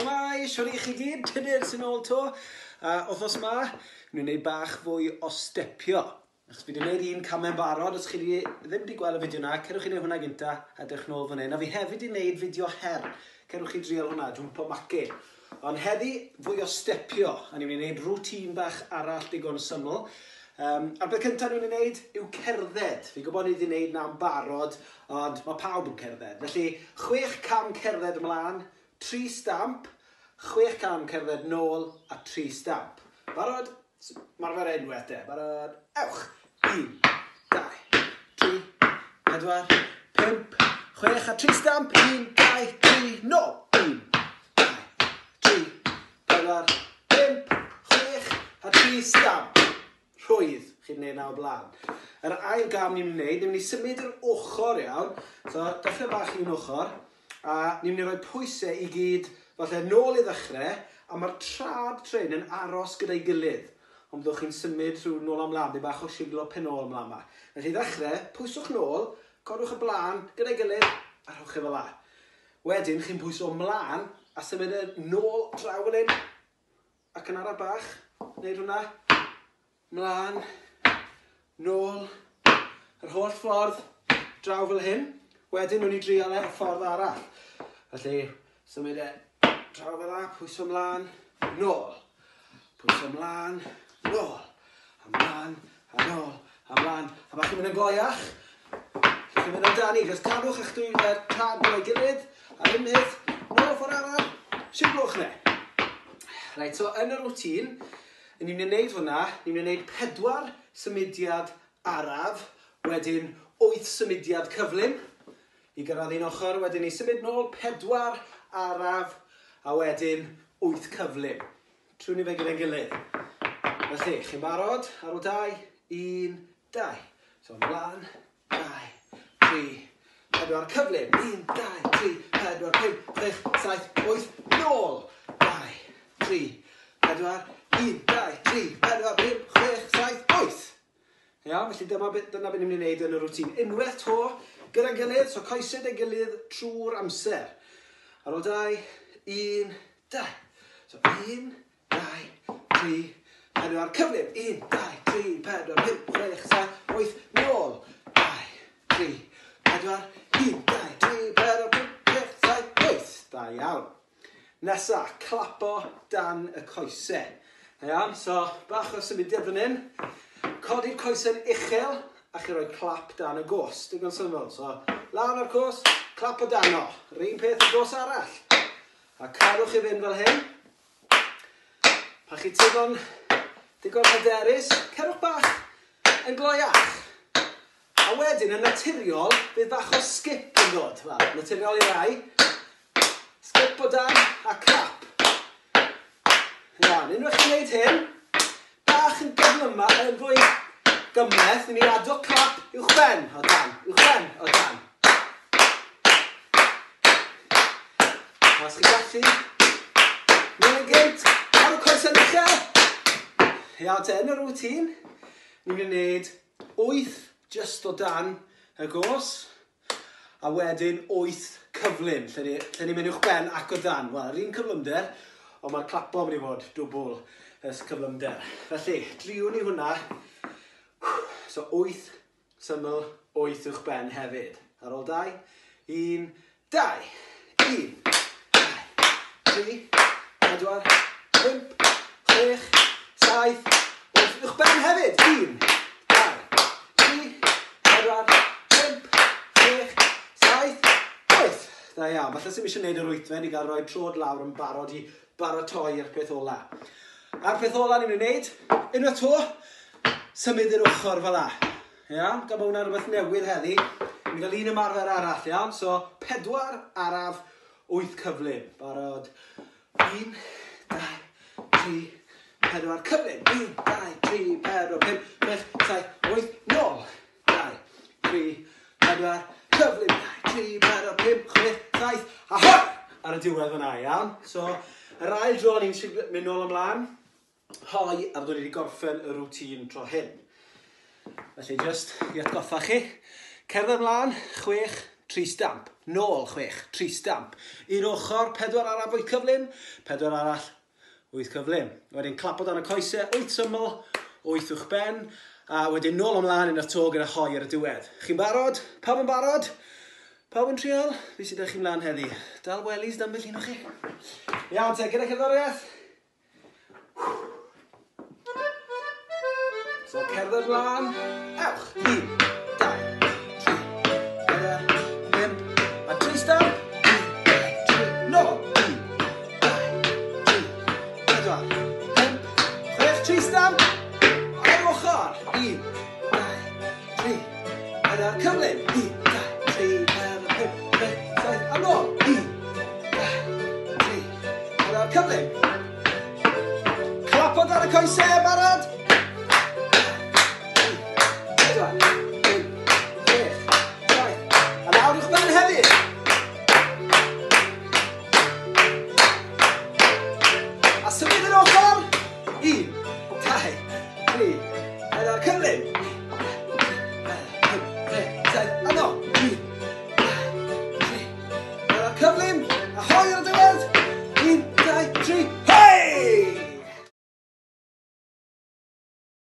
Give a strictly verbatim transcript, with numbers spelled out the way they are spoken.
Shwmai, siwr i chi gyd, Tudur sy'n ôl to. Uh, Wythnos yma, ni'n gwneud bach fwy o stepio. Achos fi wedi gwneud un camau'n barod, os chi di, ddim wedi gweld y fideo yna, cerwch chi wneud hwnna gynta, edrych nôl fan hyn. A fi hefyd wedi gwneud fideo her, cerwch chi drial hwnna, jwmpo macu. Ond heddi, fwy o stepio, a ni'n gwneud rŵtîn bach arall digon syml. Um, a'r beth cyntaf ni'n gwneud yw cerdded. Fi'n gwybod ni wedi gwneud na'n barod, ond mae pawb yn cerdded. Felly, chwech cam cerdded ymlaen, tri stamp, chwech cam cerdded nôl a tri stamp. Barod? Mae'r fer enwau te. Barod? Ewch! Un, dau, tri, pedwar, pump, chwech a tri stamp. Un, dau, tri, nôl. Un, dau, tri, pedwar, pump, chwech a tri stamp. Rhwydd, chi'n gwneud na o blaen. Yr ail gam ni'n gwneud, ni'n mynd i symud yr ochr iawn. So, dechrau bach i'n ochr. A ni'n mynd i roi pwysau i gyd, falle nôl i ddechrau, a mae'r trad tren yn aros gyda'i gilydd. Ond byddwch chi'n symud trwy nôl amlaen, neu bach o siglo penol ymlaen yma. Felly ddechrau, pwyswch nôl, codwch y blaen gyda'i gilydd, a rhowch e fel la. Wedyn, chi'n pwyso ymlaen, a symud e nôl draw fel hyn. Ac yn araf bach, wneud hwnna. Mlaen, nôl, yr holl ffordd, draw fel hyn. Wedyn, nhw'n i drial e y ffordd arall. Felly, symud e draw fel la, pwyso ymlaen, nôl. Pwyso ymlaen, nôl. Ymlaen, a nôl, ymlaen. A bach chi'n mynd yn goiach. Chi'n mynd amdani, gos cadwch eich dwy fer tad o'i gilydd. A unig, nôl ffordd arall, siwglwch ne. Reit, so yn y rwtîn, ni'n mynd i wneud hwnna, ni'n mynd i wneud pedwar symudiad araf, wedyn wyth symudiad cyflym. I gyrraedd un ochr, wedyn ni symud nôl pedwar araf, a wedyn wyth cyflym. Trwy ni fe gyda'n gilydd. Felly, chi'n barod? Ar o dau, un, dau. So, ymlaen, dau, tri, pedwar cyflym. Un, dau, tri, pedwar, pum, chwech, saith, wyth, nôl. Dau, tri, pedwar, un, dau, tri, pedwar, pum, chwech, saith, wyth. Ia, felly dyma beth ni'n mynd i wneud yn y rwtîn. Unwaith to, gyda'n gilydd, so coesed ei gilydd trwy'r amser. Ar ôl dau, un, dau. So, un, dau, tri, pedwar, cyflym. Un, dau, tri, pedwar, pum, chwech, saith, wyth, nôl. Dau, tri, pedwar, un, dau, tri, pedwar, pum, chwech, saith, wyth. Da iawn. Nesa, clapo dan y coesau. Iawn, so bach o symudiad fan hyn. Codi'r coesau'n uchel a chi roi clap dan y gos. Digon syml. So, lan o'r gos, clap o dano. Yr un peth y gos arall. A cadwch i fynd fel hyn. Pa chi digon, digon hyderus, cerwch bach yn gloiach. A wedyn, yn naturiol, bydd bach o skip yn dod. Wel, naturiol i rai. Skip o dan a clap. Iawn, unwaith chi'n gwneud hyn, bach yn gyflyma yn fwy gymleth, ni'n i addo clap uwch ben o dan, uwch ben o dan. Os chi gallu, mynd yn gynt, ar y coesau uchel. Iawn, te, yn y rwtîn, ni'n mynd i wneud wyth just o dan y gos, a wedyn wyth cyflym, lle ni'n mynd uwch ben ac o dan. Wel, yr un cyflymder, ond mae'r clapo yn mynd i fod dwbl ys cyflymder. Felly, driwn ni hwnna. So, wyth syml, wyth uwch ben hefyd. Ar ôl dau, un, dau. Un, dau, tri, pedwar, pump, chwech, saith, wyth uwch ben hefyd. Un, dau, tri, pedwar, pump, chwech, saith, wyth. Da iawn, falle sy'n eisiau gwneud yr wythfen i gael rhoi trod lawr yn barod i baratoi'r peth ola. A'r peth ola ni'n mynd i wneud, unwaith to, symud i'r ochr fel la. Iawn, gan bod hwnna rhywbeth newydd heddi, ni'n gael un ymarfer arall, iawn. So, pedwar araf, wyth cyflym. Barod, un, dau, tri, pedwar, cyflym. Un, dau, tri, pedwar, pum, chwech, saith, wyth, nôl. Dau, tri, pedwar, cyflym. Dau, tri, pedwar, pum, chwech, saith, a hwyr! Ar y diwedd fyna, iawn. So, yr ail dro ni'n mynd nôl ymlaen, hoi ar ddod i wedi gorffen y rwtîn tro hyn. Felly, just i atgoffa chi, cerdded ymlaen, chwech, tri stamp. Nôl, chwech, tri stamp. I'r ochr, pedwar arall wyth cyflym, pedwar arall wyth cyflym. Wedyn clap o dan y coesau, wyth syml, wyth uwch ben, a wedyn nôl ymlaen yn y to gyda hoi ar y diwedd. Chi'n barod? Pawb yn barod? Pawb yn trial? Fi sydd â chi mlaen heddi. Dal welis dan bell un o chi. Iawn te, gyda cerddoriaeth. So cerdded mlaen. Ewch. Un, dau, tri, pedwar, pump. A tri stamp. Un, tri, nôl. Un, dau, tri, pedwar, pump. Chwech, tri stamp. Ar ochr. Un, dau, tri, pedwar, cyflym. Un, dau, tri, pedwar, pump, chwech, saith, a nôl. Un, dau, tri, pedwar, cyflym. Clap o dan y coesau, barod? A symud